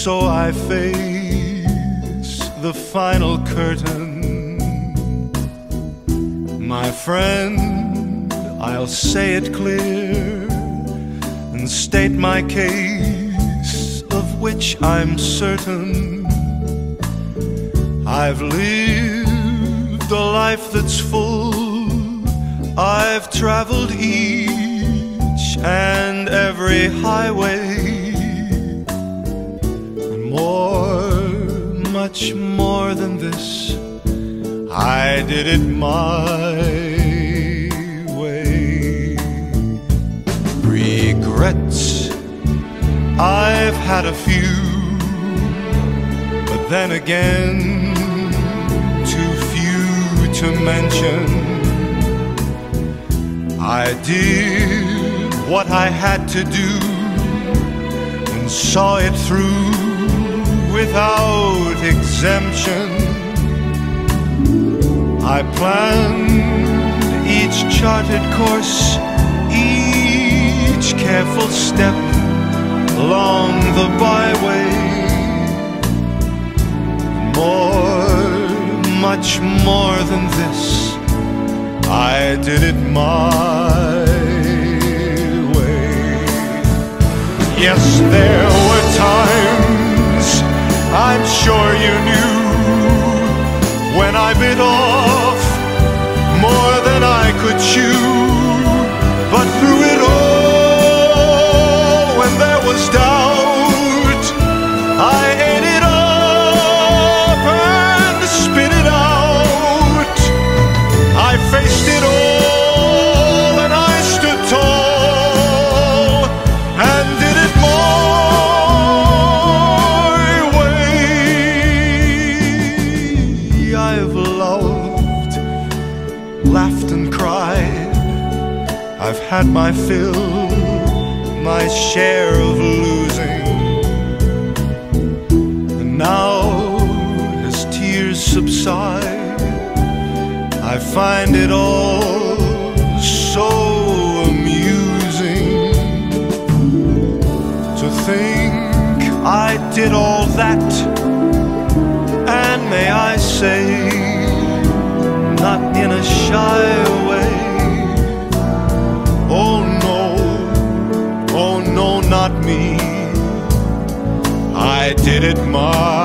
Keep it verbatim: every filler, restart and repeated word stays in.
So I face the final curtain. My friend, I'll say it clear and state my case, of which I'm certain. I've lived a life that's full. I've traveled each and every highway, and more, much more than this, I did it my way. Regrets, I've had a few, but then again, too few to mention. I did what I had to do and saw it through without exemption. I planned each charted course, each careful step along the byway. More, much more than this, I did it my way. Yes, there were times, I'm sure you knew, when I bit off more than I could chew. But through it all, when there was doubt, I ate it up and spit it out. I faced it all and I stood tall and did it my way. I've loved, laughed and cried. I've had my fill, my share of losing. And now, as tears subside, I find it all so amusing to think I did all that, and may I say, not in a shy way. Oh no, oh no, not me. I did it my